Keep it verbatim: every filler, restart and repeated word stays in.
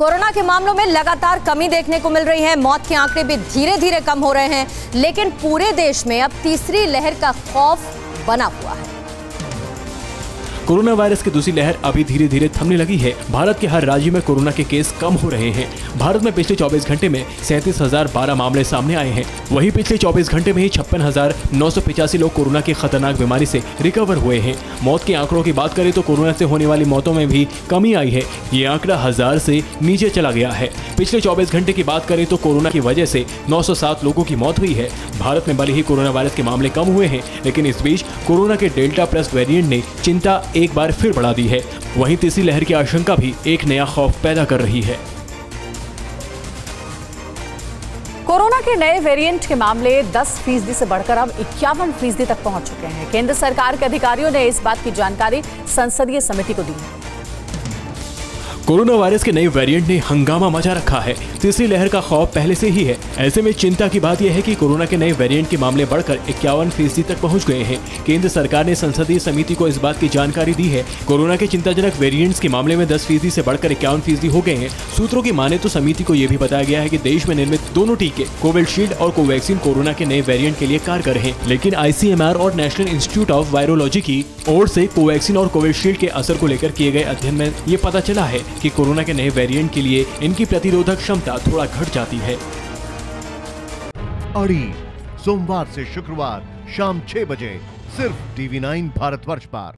Corona के मामलों में लगातार कमी देखने को मिल रही है। मौत के आंकड़े भी धीरे धीरे कम हो रहे हैं, लेकिन पूरे देश में अब तीसरी लहर का खौफ बना हुआ है। कोरोना वायरस की दूसरी लहर अभी धीरे धीरे थमने लगी है। भारत के हर राज्य में कोरोना के केस कम हो रहे हैं। भारत में पिछले चौबीस घंटे में सैंतीस हजार बारह मामले सामने आए हैं। वहीं पिछले चौबीस घंटे में ही छप्पन हजार नौ सौ पिचासी लोग कोरोना की खतरनाक बीमारी से रिकवर हुए हैं। मौत के आंकड़ों की बात करें तो कोरोना से होने वाली मौतों में भी कमी आई है। ये आंकड़ा हजार से नीचे चला गया है। पिछले चौबीस घंटे की बात करें तो कोरोना की वजह से नौ सौ सात लोगों की मौत हुई है। भारत में भले ही कोरोना वायरस के मामले कम हुए हैं, लेकिन इस बीच कोरोना के डेल्टा प्लस वेरिएंट ने चिंता एक बार फिर बढ़ा दी है। वहीं तीसरी लहर की आशंका भी एक नया खौफ पैदा कर रही है। कोरोना के नए वेरिएंट के मामले दस फीसदी से बढ़कर अब इक्यावन फीसदी तक पहुंच चुके हैं। केंद्र सरकार के अधिकारियों ने इस बात की जानकारी संसदीय समिति को दी है। कोरोना वायरस के नए वेरिएंट ने हंगामा मचा रखा है। तीसरी लहर का खौफ पहले से ही है। ऐसे में चिंता की बात यह है कि कोरोना के नए वेरिएंट के मामले बढ़कर इक्यावन फीसदी तक पहुंच गए हैं। केंद्र सरकार ने संसदीय समिति को इस बात की जानकारी दी है। कोरोना के चिंताजनक वेरिएंट्स के मामले में दस फीसदी से बढ़कर इक्यावन फीसदी हो गए हैं। सूत्रों की माने तो समिति को यह भी बताया गया है कि देश में निर्मित दोनों टीके कोविशील्ड और कोवैक्सीन कोरोना के नए वेरिएंट के लिए कारगर हैं। लेकिन आईसीएमआर और नेशनल इंस्टीट्यूट ऑफ वायरोलॉजी की ओर से कोवैक्सीन और कोविशील्ड के असर को लेकर किए गए अध्ययन में ये पता चला है कि कोरोना के नए वेरिएंट के लिए इनकी प्रतिरोधक क्षमता थोड़ा घट जाती है। अड़ी सोमवार से शुक्रवार शाम छह बजे सिर्फ टीवी नाइन भारतवर्ष पर।